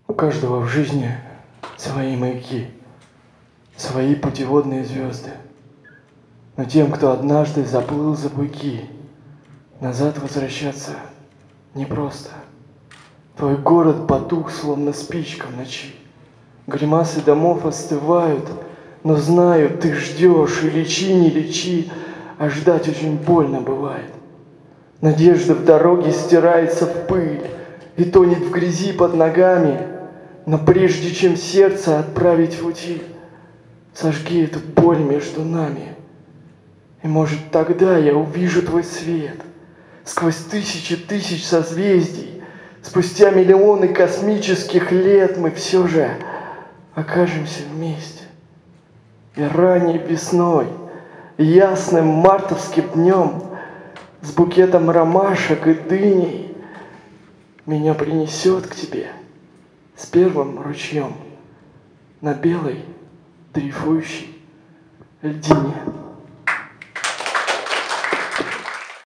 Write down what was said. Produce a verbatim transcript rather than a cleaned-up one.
У каждого в жизни свои маяки, свои путеводные звезды. Но тем, кто однажды заплыл за буйки, назад возвращаться непросто. Твой город потух, словно спичка в ночи. Гримасы домов остывают, но знаю, ты ждешь, и лечи, не лечи, а ждать очень больно бывает. Надежда в дороге стирается в пыль и тонет в грязи под ногами, но прежде чем сердце отправить в утиль, сожги эту боль между нами. И может тогда я увижу твой свет сквозь тысячи тысяч созвездий. Спустя миллионы космических лет мы все же окажемся вместе. И ранней весной, ясным мартовским днем, с букетом ромашек и дыней меня принесет к тебе с первым ручьем на белой дрейфующей льдине.